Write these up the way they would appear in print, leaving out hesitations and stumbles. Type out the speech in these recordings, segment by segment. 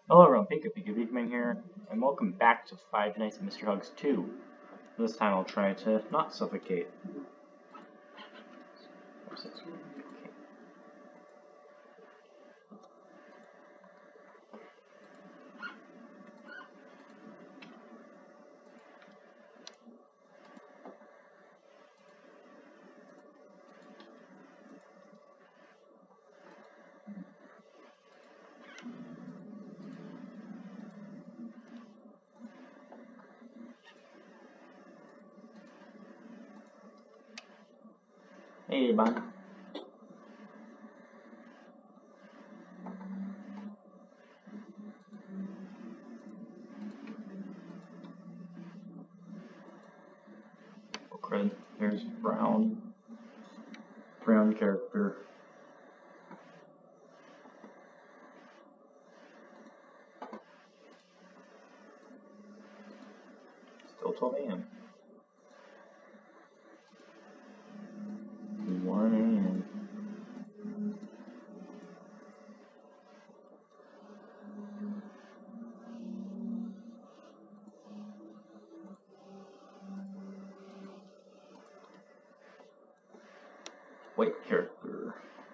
Hello everyone, Pika here, and welcome back to Five Nights at Mr. Hugs 2. This time I'll try to not suffocate. Hey, bud. Oh, crud. There's Brown character. Still 12 a.m. 1 a.m. White character.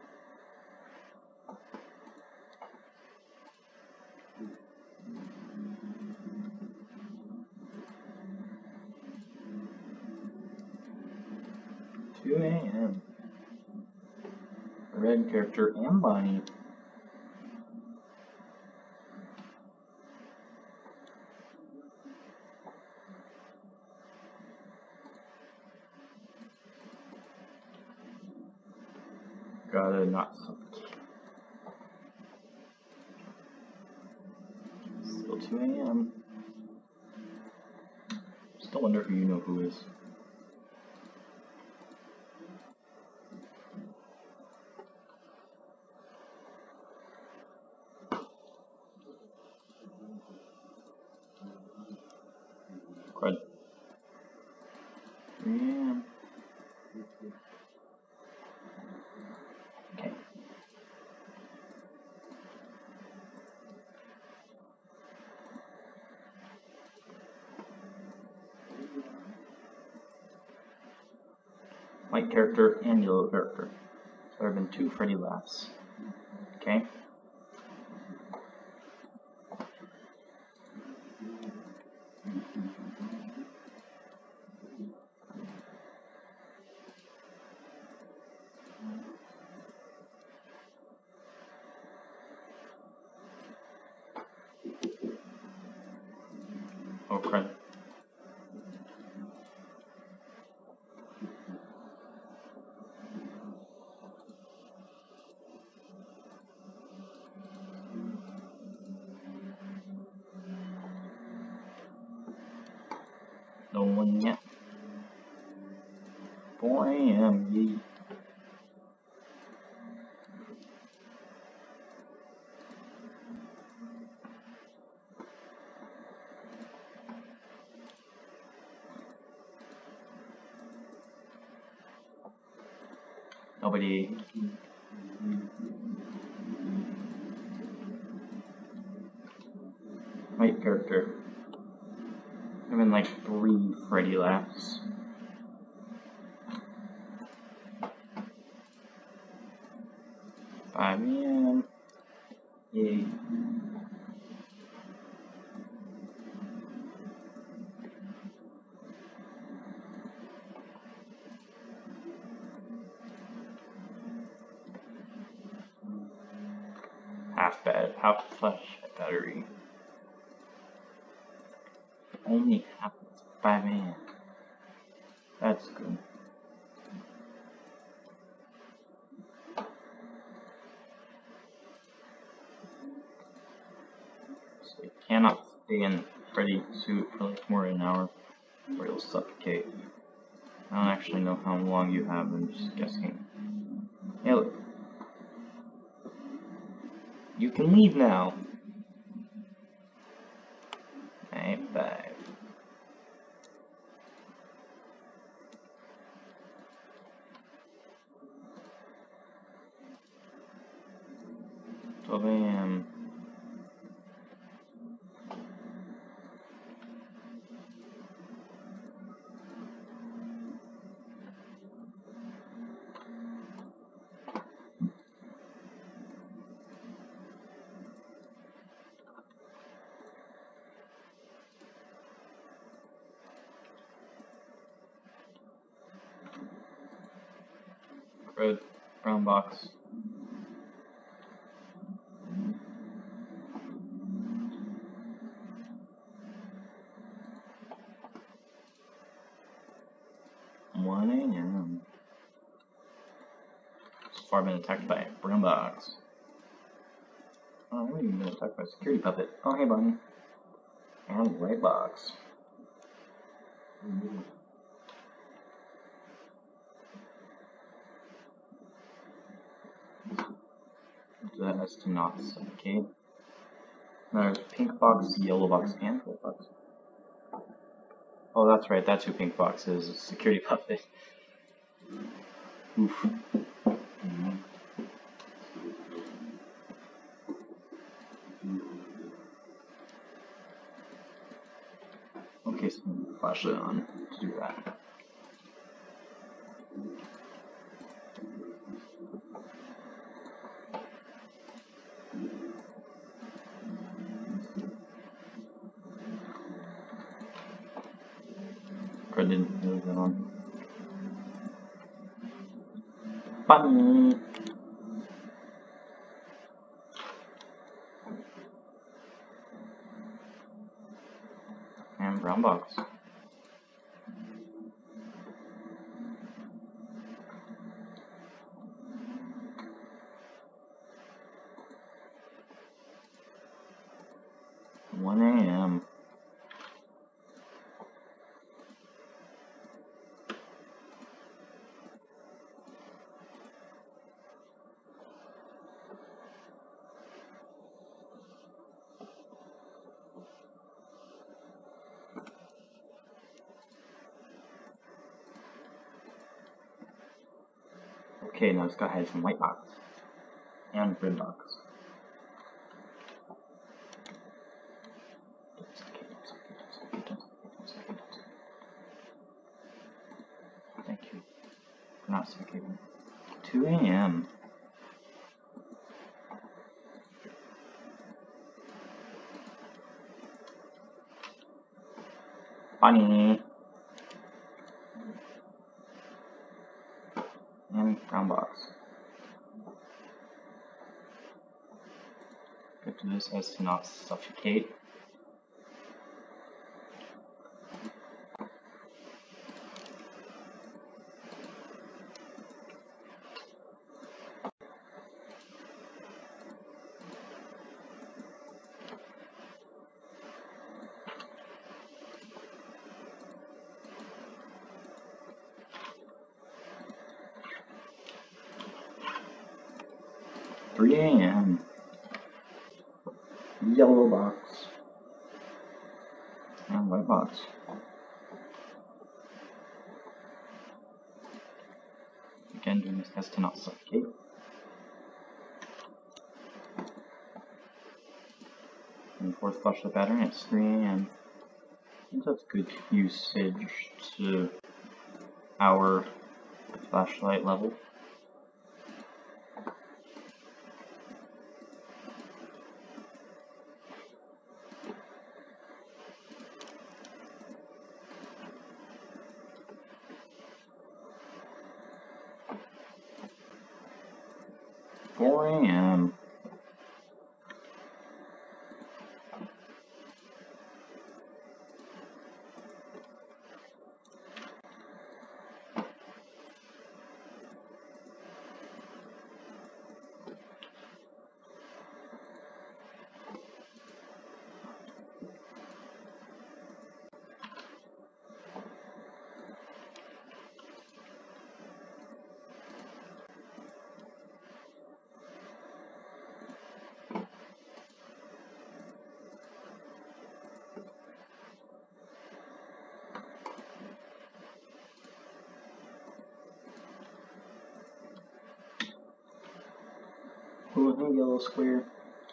Two a.m. Red character and Bonnie. Gotta not suffocate. Still 2 a.m. Still wonder if you know who is. Crud. 3 a.m. Okay. White character and yellow character. So there have been 2 Freddy laughs. Okay. Oh crud. No one yet. 4 a.m. Yee. Nobody. White character. There have been like 3 Freddy laughs. Five a.m. Yay. Half flesh battery. Only happens at 5 a.m. That's good. So you cannot stay in Freddy suit for like more than an hour or you'll suffocate. I don't actually know how long you have, I'm just guessing. Hey look. You can leave now. Hey, bye. So then Brown box. So far been attacked by Brown box. Oh, I haven't even been attacked by a security puppet. Oh, hey, Bonnie. And white box. That has to not suffocate. There's pink box, yellow box, and white box. Oh, that's right, that's who pink box is, a security puppet. Oof. Okay, so I'm gonna flash it on to do that. Or didn't move that on. Bunny! And brown box. One AM. Okay, now let's go ahead from white box and red box. Thank you for not suffocating. 2 AM. Bunny! And brown box. Good to this as to not suffocate. Three AM. Yellow box. And white box. Again, doing this as to not suffocate. And fourth flush the pattern, it's 3 AM. I think that's good usage to our flashlight level. Four AM. Oh, hey, yellow square.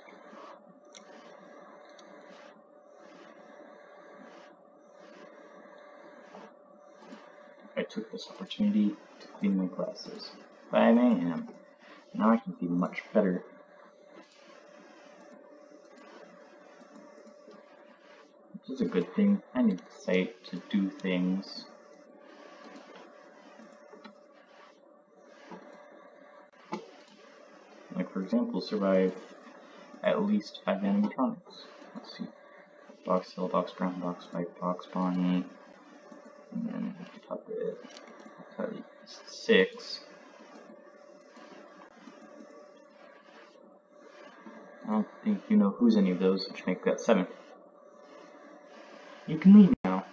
I took this opportunity to clean my glasses. 5 AM. Now I can see much better. Which is a good thing. I need sight to do things. example, survive at least 5 animatronics. Let's see. Box Hill, Box Brown, Box White, Box Bonnie, and then Puppet. I'll tell you, 6. I don't think you know who's any of those, which make that 7. You can leave now.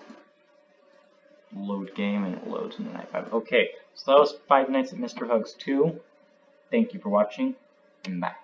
Load game, and it loads in the night 5. Okay, so that was Five Nights at Mr. Hugs 2. Thank you for watching, and bye.